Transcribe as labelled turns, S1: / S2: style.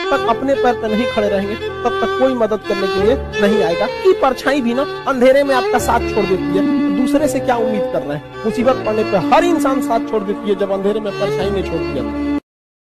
S1: तक अपने पैर पर नहीं खड़े रहेंगे तब तक कोई मदद करने के लिए नहीं आएगा। कि परछाई भी ना अंधेरे में आपका साथ छोड़ देती है, तो दूसरे से क्या उम्मीद कर रहे हैं। मुसीबत पड़ने पर हर इंसान साथ छोड़ देती है, जब अंधेरे में परछाई नहीं छोड़ती है।